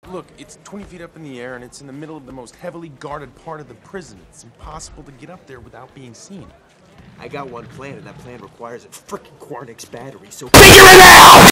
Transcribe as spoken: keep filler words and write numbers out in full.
Look, it's twenty feet up in the air, and it's in the middle of the most heavily guarded part of the prison. It's impossible to get up there without being seen. I got one plan, and that plan requires a frickin' Quarnix battery, so figure it out!